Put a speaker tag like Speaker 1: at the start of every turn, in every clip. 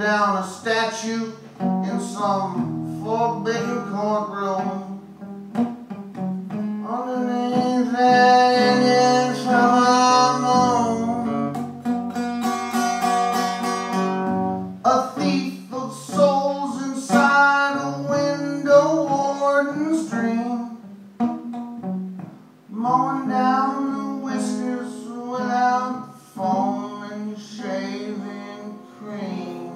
Speaker 1: down a statue in some forbidden courtroom. Underneath that Indian summer moon, a thief of souls inside a window warden's dream, mowing down the whiskers without foam and shaving cream.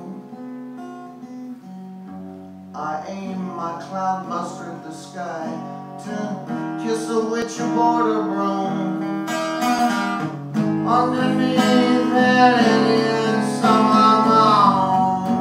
Speaker 1: I aim my cloudbuster at the sky to kiss a witch aboard a broom. Underneath that Indian summer moon.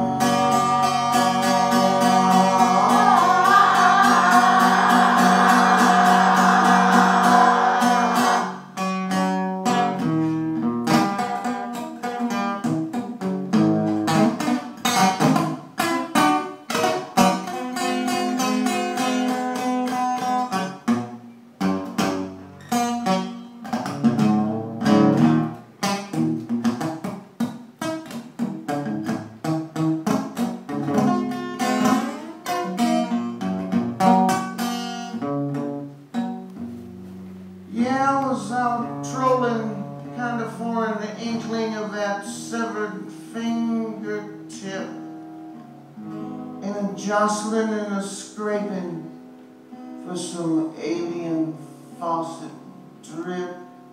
Speaker 1: Yeah, I was out trolling, kind of foreign, the inkling of that severed fingertip, and a jostling and a scraping for some alien faucet drip.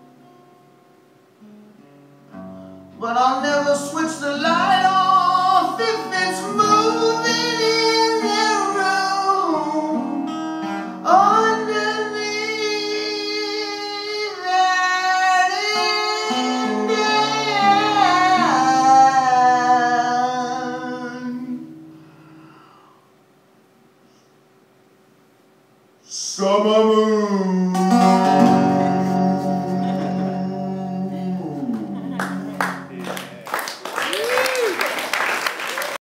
Speaker 1: But I'll never switch the light off if it's moving in the room. Underneath that Indian summer moon.